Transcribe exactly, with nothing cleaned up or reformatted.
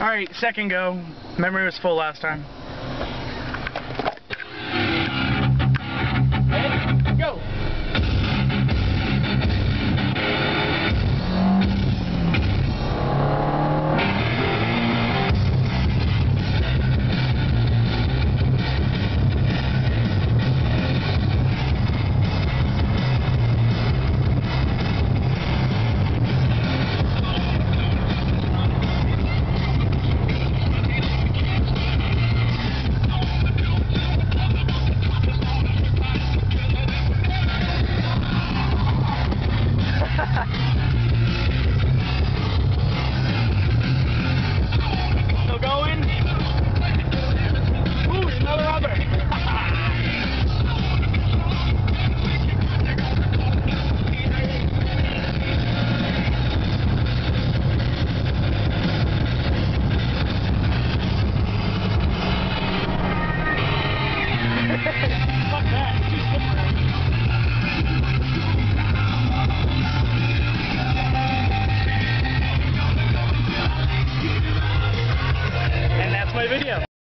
Alright, second go. Memory was full last time. Ready? Go! Still going? Ooh, another rubber. Fuck that. It's too slippery. And that's my video.